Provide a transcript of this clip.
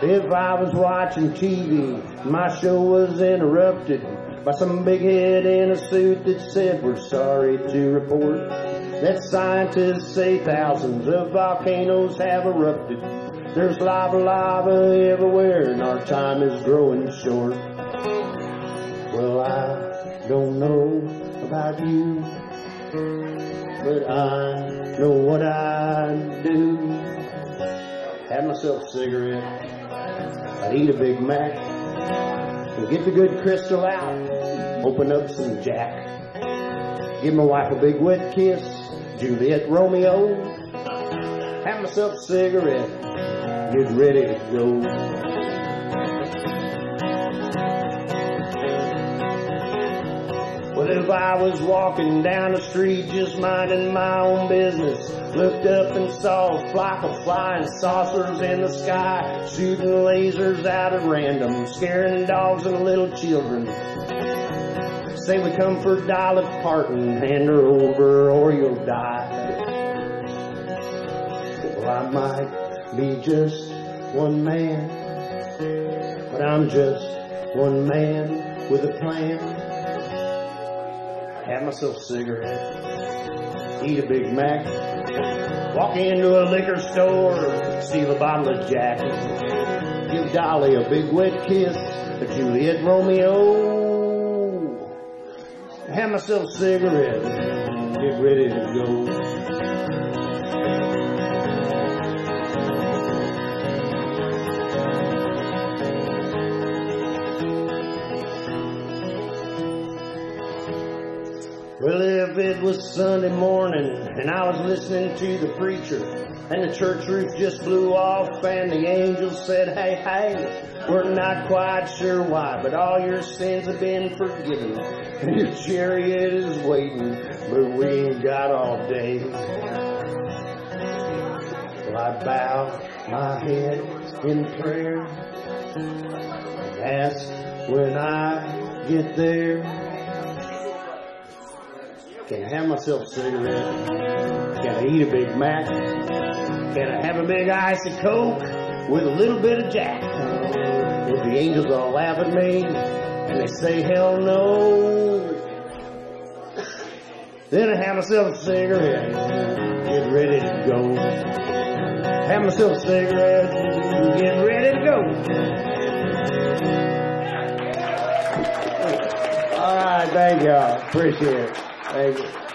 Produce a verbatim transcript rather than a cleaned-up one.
If I was watching T V, my show was interrupted by some big head in a suit that said, we're sorry to report that scientists say thousands of volcanoes have erupted. There's lava, lava everywhere, and our time is growing short. Well, I don't know about you, but I know what I do. Have myself a cigarette, I'd eat a Big Mac, and get the good crystal out, open up some Jack. Give my wife a big wet kiss, Juliet Romeo. Have myself a cigarette, get ready to go. Well, if I was walking down the street just minding my own business, looked up and saw a flock of flying saucers in the sky, shooting lasers out at random, scaring dogs and little children. Say we come for Dolly Parton, hand her over or you'll die. Well, I might be just one man, but I'm just one man with a plan. Have myself a cigarette, eat a Big Mac, walk into a liquor store, steal a bottle of Jack, give Dolly a big wet kiss, a Juliet Romeo. Have myself a cigarette, get ready to go. Well, if it was Sunday morning and I was listening to the preacher and the church roof just blew off and the angels said, hey, hey, we're not quite sure why, but all your sins have been forgiven and your chariot is waiting, but we ain't got all day. Well, I bow my head in prayer and ask when I get there, can I have myself a cigarette? Can I eat a Big Mac? Can I have a big icy Coke with a little bit of Jack? If the angels all laugh at me and they say hell no, then I have myself a cigarette, get ready to go. Have myself a cigarette, get ready to go. All right, thank y'all. Appreciate it. Thank you.